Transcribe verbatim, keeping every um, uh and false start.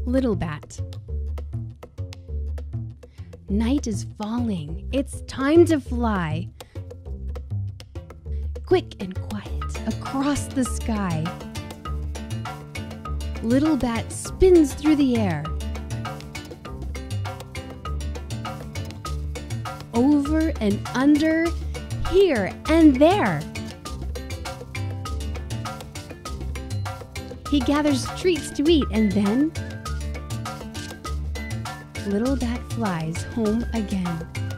Little Bat. Night is falling. It's time to fly. Quick and quiet across the sky. Little Bat spins through the air. Over and under, here and there. He gathers treats to eat and then Little Bat flies home again.